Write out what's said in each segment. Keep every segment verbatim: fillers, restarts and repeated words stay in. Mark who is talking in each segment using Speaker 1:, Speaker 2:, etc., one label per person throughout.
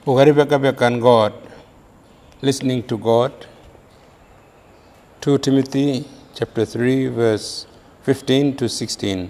Speaker 1: Karriborlhme God, listening to God. Second Timothy chapter three, verse fifteen to sixteen.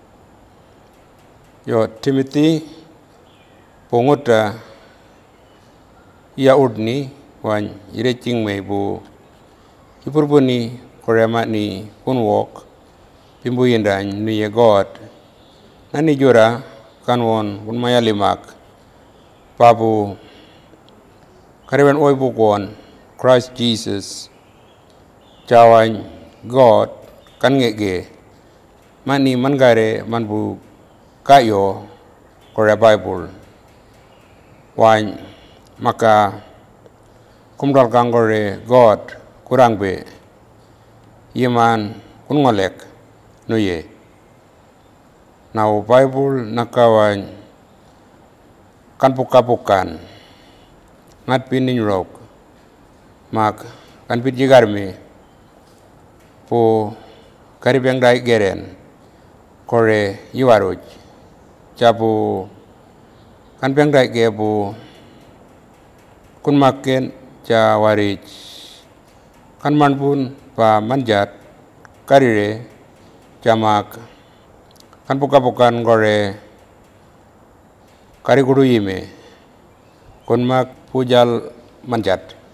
Speaker 1: Yo Timothy, pongota ya udni wan irecing me bu ipurbuni korema ni Kunwok pimbu yindan nuye God nani jura kanwon kun mayalimak babu kariban oy bukon Christ Jesus jawan God kan ngege mani mangare manbu kayo Korea Bible wan maka kumdal kangore God kurang be yeman kun ngolek nuye now Bible nakawan kan puka-pukan ngat pinin rok mak kan pit jigarmi po karibeng dai geren kore yuaroj jabu kan beng dai gebu kun maken jawarij kan manpun pa manjat karire jamak kan puka-pukan gore kari guru yime kun mak pujal manjat